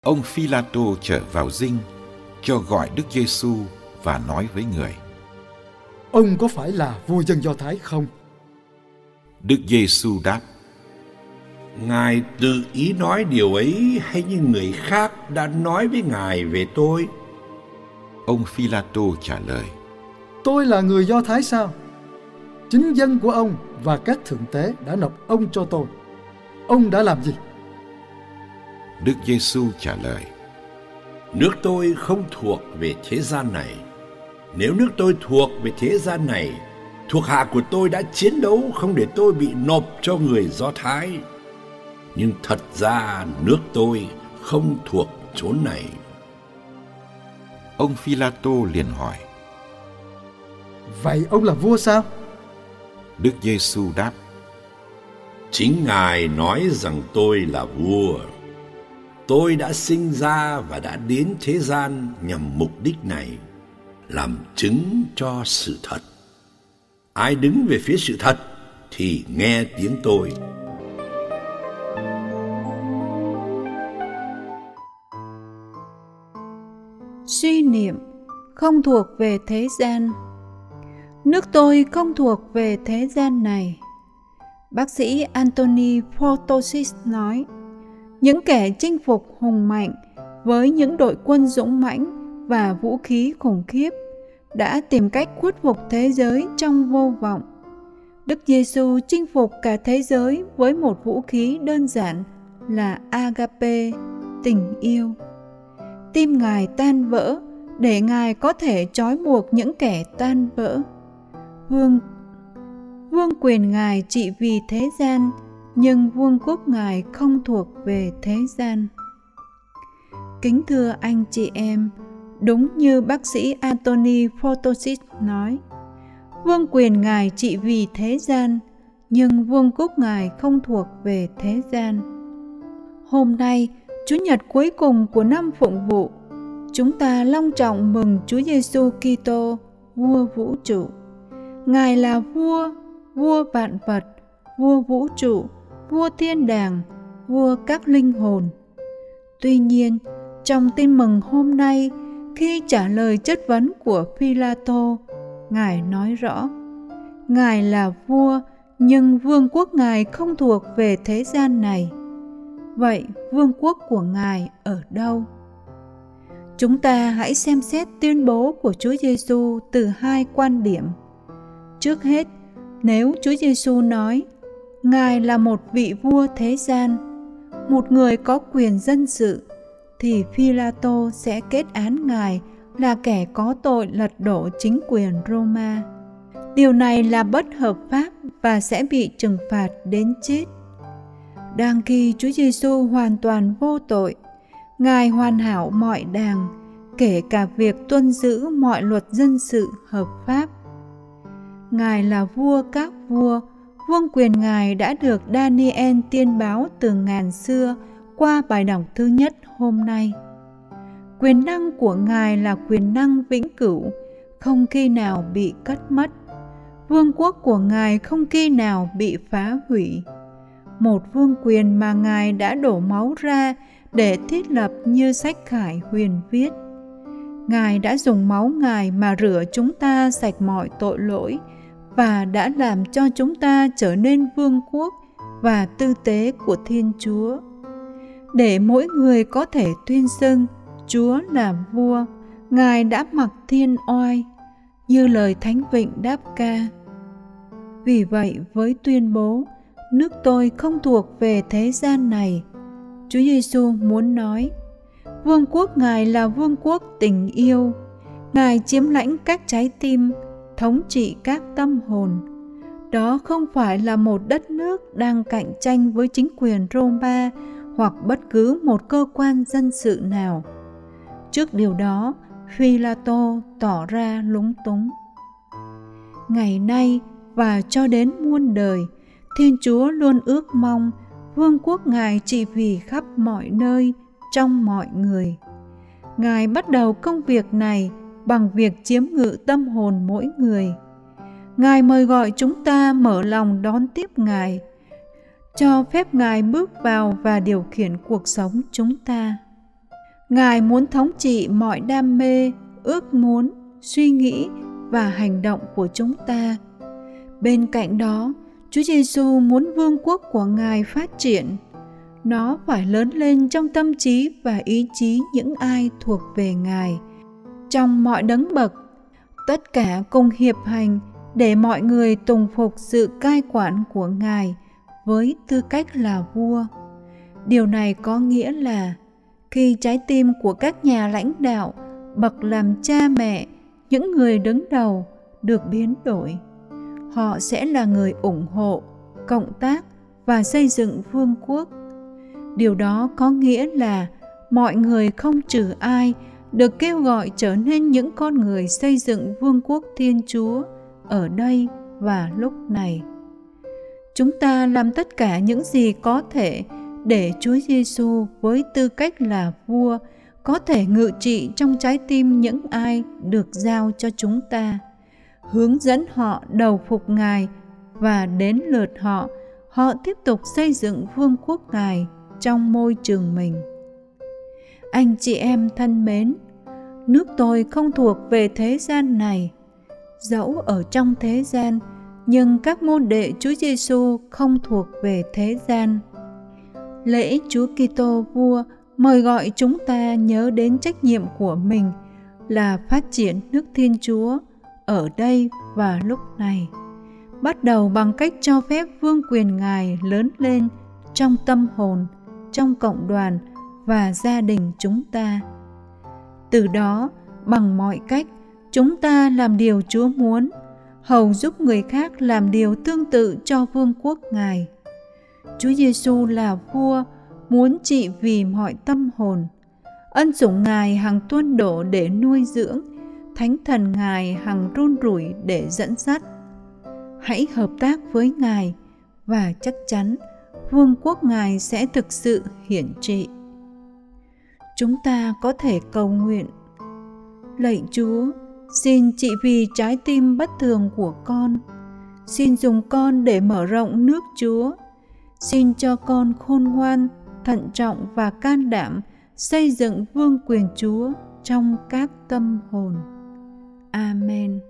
Ông Phi-la-tô trở vào dinh, cho gọi Đức Giê-xu và nói với người: Ông có phải là vua dân Do Thái không? Đức Giê-xu đáp: Ngài tự ý nói điều ấy hay như người khác đã nói với Ngài về tôi? Ông Phi-la-tô trả lời: Tôi là người Do Thái sao? Chính dân của ông và các thượng tế đã nộp ông cho tôi. Ông đã làm gì? Đức Giê-xu trả lời: Nước tôi không thuộc về thế gian này. Nếu nước tôi thuộc về thế gian này, thuộc hạ của tôi đã chiến đấu không để tôi bị nộp cho người Do Thái. Nhưng thật ra nước tôi không thuộc chốn này. Ông Phi-la-tô liền hỏi: Vậy ông là vua sao? Đức Giê-xu đáp: Chính Ngài nói rằng tôi là vua. Tôi đã sinh ra và đã đến thế gian nhằm mục đích này, làm chứng cho sự thật. Ai đứng về phía sự thật thì nghe tiếng tôi. Suy niệm không thuộc về thế gian. Nước tôi không thuộc về thế gian này. Bác sĩ Anthony Portosis nói, những kẻ chinh phục hùng mạnh với những đội quân dũng mãnh và vũ khí khủng khiếp đã tìm cách khuất phục thế giới trong vô vọng. Đức Giê-xu chinh phục cả thế giới với một vũ khí đơn giản là agape, tình yêu. Tim Ngài tan vỡ để Ngài có thể trói buộc những kẻ tan vỡ. Vương quyền Ngài trị vì thế gian, nhưng vương quốc Ngài không thuộc về thế gian. Kính thưa anh chị em, đúng như bác sĩ Anthony Portosis nói, vương quyền Ngài trị vì thế gian, nhưng vương quốc Ngài không thuộc về thế gian. Hôm nay, Chủ nhật cuối cùng của năm Phụng vụ, chúng ta long trọng mừng Chúa Giêsu Kitô, vua vũ trụ. Ngài là vua, vua vạn vật, vua vũ trụ, vua thiên đàng, vua các linh hồn. Tuy nhiên, trong tin mừng hôm nay, khi trả lời chất vấn của Phi-la-tô, Ngài nói rõ, Ngài là vua, nhưng vương quốc Ngài không thuộc về thế gian này. Vậy vương quốc của Ngài ở đâu? Chúng ta hãy xem xét tuyên bố của Chúa Giêsu từ hai quan điểm. Trước hết, nếu Chúa Giêsu nói, Ngài là một vị vua thế gian, một người có quyền dân sự, thì Phi-la-tô sẽ kết án Ngài là kẻ có tội lật đổ chính quyền Roma. Điều này là bất hợp pháp và sẽ bị trừng phạt đến chết. Đang khi Chúa Giêsu hoàn toàn vô tội, Ngài hoàn hảo mọi đàng, kể cả việc tuân giữ mọi luật dân sự hợp pháp. Ngài là vua các vua, vương quyền Ngài đã được Daniel tiên báo từ ngàn xưa qua bài đọc thứ nhất hôm nay. Quyền năng của Ngài là quyền năng vĩnh cửu, không khi nào bị cắt mất. Vương quốc của Ngài không khi nào bị phá hủy. Một vương quyền mà Ngài đã đổ máu ra để thiết lập như sách Khải Huyền viết. Ngài đã dùng máu Ngài mà rửa chúng ta sạch mọi tội lỗi và đã làm cho chúng ta trở nên vương quốc và tư tế của Thiên Chúa. Để mỗi người có thể tuyên xưng Chúa là vua, Ngài đã mặc thiên oai, như lời Thánh Vịnh đáp ca. Vì vậy, với tuyên bố, nước tôi không thuộc về thế gian này, Chúa Giêsu muốn nói, vương quốc Ngài là vương quốc tình yêu. Ngài chiếm lãnh các trái tim, thống trị các tâm hồn. Đó không phải là một đất nước đang cạnh tranh với chính quyền Roma hoặc bất cứ một cơ quan dân sự nào. Trước điều đó, Phi-la-tô tỏ ra lúng túng. Ngày nay và cho đến muôn đời, Thiên Chúa luôn ước mong vương quốc Ngài trị vì khắp mọi nơi, trong mọi người. Ngài bắt đầu công việc này bằng việc chiếm ngự tâm hồn mỗi người. Ngài mời gọi chúng ta mở lòng đón tiếp Ngài, cho phép Ngài bước vào và điều khiển cuộc sống chúng ta. Ngài muốn thống trị mọi đam mê, ước muốn, suy nghĩ và hành động của chúng ta. Bên cạnh đó, Chúa Giêsu muốn vương quốc của Ngài phát triển. Nó phải lớn lên trong tâm trí và ý chí những ai thuộc về Ngài. Trong mọi đấng bậc, tất cả cùng hiệp hành để mọi người tùng phục sự cai quản của Ngài với tư cách là vua. Điều này có nghĩa là khi trái tim của các nhà lãnh đạo, bậc làm cha mẹ, những người đứng đầu được biến đổi, họ sẽ là người ủng hộ, cộng tác và xây dựng vương quốc. Điều đó có nghĩa là mọi người không trừ ai được kêu gọi trở nên những con người xây dựng vương quốc Thiên Chúa ở đây và lúc này. Chúng ta làm tất cả những gì có thể để Chúa Giêsu với tư cách là vua có thể ngự trị trong trái tim những ai được giao cho chúng ta, hướng dẫn họ đầu phục Ngài, và đến lượt họ tiếp tục xây dựng vương quốc Ngài trong môi trường mình. Anh chị em thân mến, nước tôi không thuộc về thế gian này. Dẫu ở trong thế gian, nhưng các môn đệ Chúa Giêsu không thuộc về thế gian. Lễ Chúa Kitô Vua mời gọi chúng ta nhớ đến trách nhiệm của mình là phát triển nước Thiên Chúa ở đây và lúc này, bắt đầu bằng cách cho phép vương quyền Ngài lớn lên trong tâm hồn, trong cộng đoàn và gia đình chúng ta. Từ đó, bằng mọi cách, chúng ta làm điều Chúa muốn, hầu giúp người khác làm điều tương tự cho vương quốc Ngài. Chúa Giêsu là vua, muốn trị vì mọi tâm hồn. Ân sủng Ngài hằng tuôn đổ để nuôi dưỡng, Thánh Thần Ngài hằng run rủi để dẫn dắt. Hãy hợp tác với Ngài và chắc chắn vương quốc Ngài sẽ thực sự hiển trị. Chúng ta có thể cầu nguyện: Lạy Chúa, xin trị vì trái tim bất thường của con. Xin dùng con để mở rộng nước Chúa. Xin cho con khôn ngoan, thận trọng và can đảm xây dựng vương quyền Chúa trong các tâm hồn. Amen.